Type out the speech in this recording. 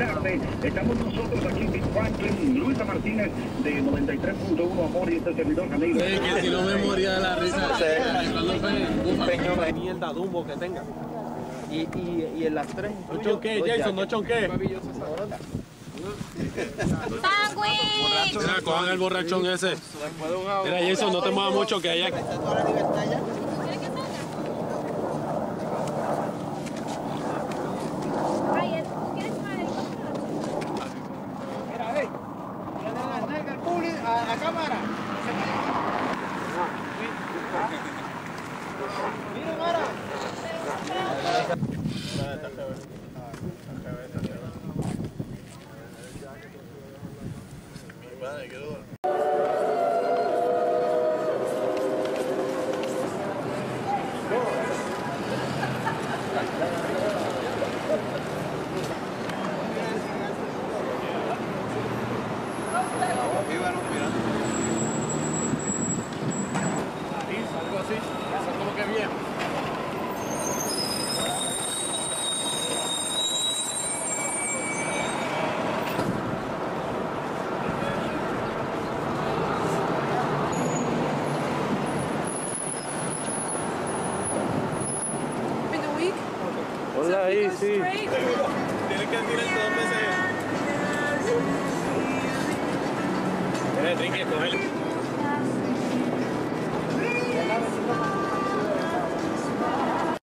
tarde. Estamos nosotros aquí en Big Franklin, Luisa Martínez de 93.1 Amor y este servidor Camilo. Sí, que si no me moría de la risa. Cuando fue un peñón de mierda de humo que tenga. Y en las tres. No chonqué, Jason, no chonqué. Mira, cojan el borrachón ese. Mira, Jason, no te muevas mucho que allá. A cámara. Mira, Mara. Mi madre quedó. Algo así, eso es como que bien. Hola, ahí, sí. Tienes que decir esto 2 veces. Enrique, coge.